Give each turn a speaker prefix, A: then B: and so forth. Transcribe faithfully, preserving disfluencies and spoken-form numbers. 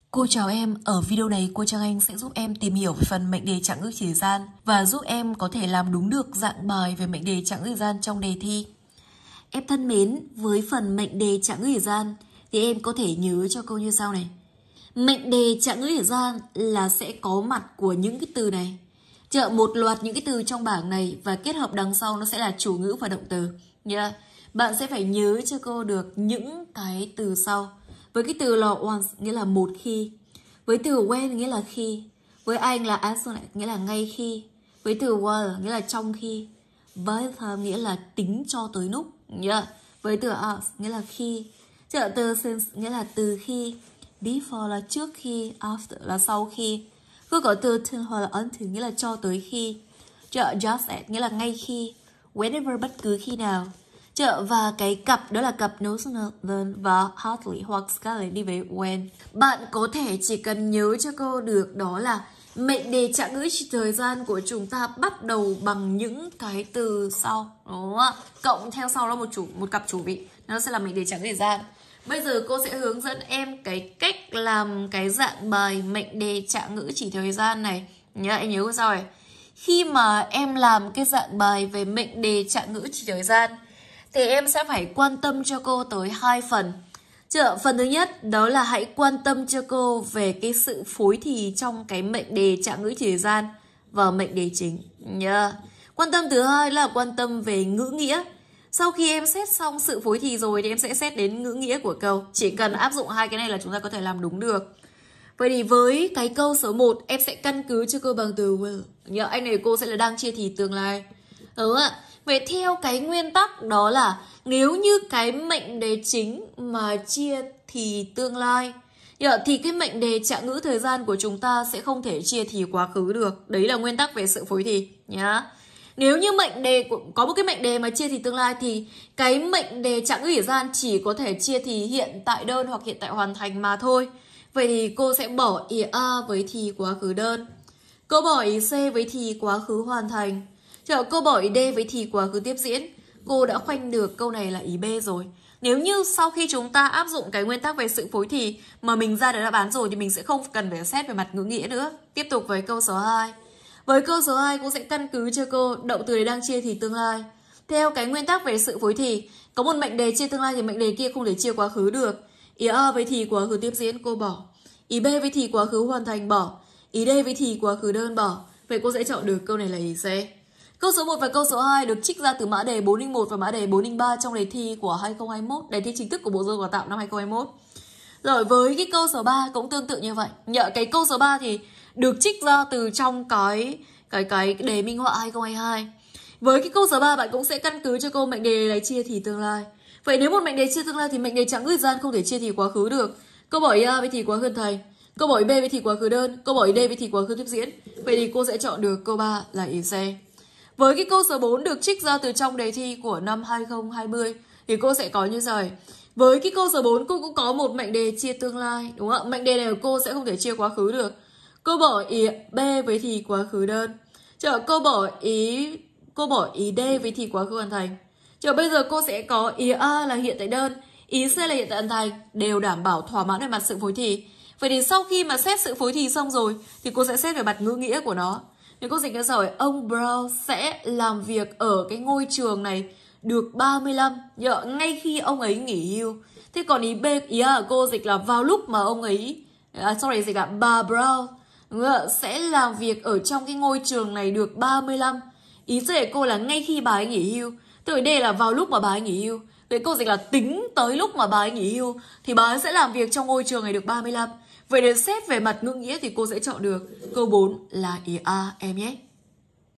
A: Cô chào em, ở video này cô Trang Anh sẽ giúp em tìm hiểu về phần mệnh đề trạng ngữ chỉ thời gian và giúp em có thể làm đúng được dạng bài về mệnh đề trạng ngữ thời gian trong đề thi. Em thân mến, với phần mệnh đề trạng ngữ thời gian thì em có thể nhớ cho cô như sau này. Mệnh đề trạng ngữ thời gian là sẽ có mặt của những cái từ này. Chợ một loạt những cái từ trong bảng này và kết hợp đằng sau nó sẽ là chủ ngữ và động từ. Yeah. Bạn sẽ phải nhớ cho cô được những cái từ sau. Với cái từ là once nghĩa là một khi. Với từ when nghĩa là khi. Với Anh là as soon nghĩa là ngay khi. Với từ while nghĩa là trong khi. Với time nghĩa là tính cho tới lúc. Yeah. Với từ as nghĩa là khi. Chợ từ since nghĩa là từ khi. Before là trước khi. After là sau khi. Cứ có từ till hoặc là until nghĩa là cho tới khi. Chợ just at nghĩa là ngay khi. Whenever bất cứ khi nào. Chợ và cái cặp đó là cặp notional và hardly hoặc scarcely đi với when. Bạn có thể chỉ cần nhớ cho cô được đó là mệnh đề trạng ngữ chỉ thời gian của chúng ta bắt đầu bằng những cái từ sau, đúng không ạ? Cộng theo sau là một chủ một cặp chủ vị, nó sẽ là mệnh đề trạng ngữ thời gian. Bây giờ cô sẽ hướng dẫn em cái cách làm cái dạng bài mệnh đề trạng ngữ chỉ thời gian này. Nhớ em nhớ sao này? Khi mà em làm cái dạng bài về mệnh đề trạng ngữ chỉ thời gian thì em sẽ phải quan tâm cho cô tới hai phần. Chợ, phần thứ nhất đó là hãy quan tâm cho cô về cái sự phối thì trong cái mệnh đề trạng ngữ chỉ thời gian và mệnh đề chính. Yeah. Quan tâm thứ hai là quan tâm về ngữ nghĩa. Sau khi em xét xong sự phối thì rồi thì em sẽ xét đến ngữ nghĩa của câu. Chỉ cần áp dụng hai cái này là chúng ta có thể làm đúng được. Vậy thì với cái câu số một em sẽ căn cứ cho cô bằng từ will. Nhớ anh này cô sẽ là đang chia thì tương lai. Đúng không ạ? Vậy theo cái nguyên tắc đó là nếu như cái mệnh đề chính mà chia thì tương lai thì cái mệnh đề trạng ngữ thời gian của chúng ta sẽ không thể chia thì quá khứ được. Đấy là nguyên tắc về sự phối thì nhá. Nếu như mệnh đề có một cái mệnh đề mà chia thì tương lai thì cái mệnh đề trạng ngữ thời gian chỉ có thể chia thì hiện tại đơn hoặc hiện tại hoàn thành mà thôi. Vậy thì cô sẽ bỏ ý A với thì quá khứ đơn. Cô bỏ ý C với thì quá khứ hoàn thành. Chợ cô bỏ ý D với thì quá khứ tiếp diễn. Cô đã khoanh được câu này là ý B rồi. Nếu như sau khi chúng ta áp dụng cái nguyên tắc về sự phối thì mà mình ra được đáp án rồi thì mình sẽ không cần phải xét về mặt ngữ nghĩa nữa. Tiếp tục với câu số hai. Với câu số hai cô sẽ căn cứ cho cô động từ này đang chia thì tương lai. Theo cái nguyên tắc về sự phối thì có một mệnh đề chia tương lai thì mệnh đề kia không thể chia quá khứ được. Ý A với thì quá khứ tiếp diễn cô bỏ. Ý B với thì quá khứ hoàn thành bỏ. Ý D với thì quá khứ đơn bỏ. Vậy cô sẽ chọn được câu này là ý C. Câu số một và câu số hai được trích ra từ mã đề bốn không một và mã đề bốn không ba trong đề thi của hai không hai mốt, đề thi chính thức của Bộ Giáo dục Đào tạo năm hai không hai mốt. Rồi với cái câu số ba cũng tương tự như vậy. Nhờ cái câu số ba thì được trích ra từ trong cái cái cái đề minh họa hai không hai hai. Với cái câu số ba bạn cũng sẽ căn cứ cho cô mệnh đề này chia thì tương lai. Vậy nếu một mệnh đề chia tương lai thì mệnh đề trạng ngữ thời gian không thể chia thì quá khứ được. Câu bỏ ý A với thì quá khứ hoàn thành. Câu bỏ ý B với thì quá khứ đơn. Câu bỏ ý D với thì quá khứ tiếp diễn. Vậy thì cô sẽ chọn được câu ba là ý C. Với cái câu số bốn được trích ra từ trong đề thi của năm hai không hai không thì cô sẽ có như sau. Với cái câu số bốn cô cũng có một mệnh đề chia tương lai, đúng không ạ? Mệnh đề này của cô sẽ không thể chia quá khứ được. Cô bỏ ý B với thì quá khứ đơn. Chờ cô bỏ ý cô bỏ ý D với thì quá khứ hoàn thành. Chờ bây giờ cô sẽ có ý A là hiện tại đơn, ý C là hiện tại hoàn thành, đều đảm bảo thỏa mãn về mặt sự phối thì. Vậy thì sau khi mà xét sự phối thì xong rồi thì cô sẽ xét về mặt ngữ nghĩa của nó. Nếu cô dịch ra rồi, ông Brown sẽ làm việc ở cái ngôi trường này được ba mươi lăm, nhờ ngay khi ông ấy nghỉ hưu. Thế còn ý B, ý A của cô dịch là vào lúc mà ông ấy, à, sorry, dịch là bà Brown sẽ làm việc ở trong cái ngôi trường này được ba mươi lăm. Ý C của cô là ngay khi bà ấy nghỉ hưu. Tức là đây là vào lúc mà bà ấy nghỉ hưu. Vậy cô dịch là tính tới lúc mà bà ấy nghỉ hưu thì bà ấy sẽ làm việc trong ngôi trường này được ba mươi lăm. Vậy để xét về mặt ngữ nghĩa thì cô sẽ chọn được câu bốn là ý A em nhé.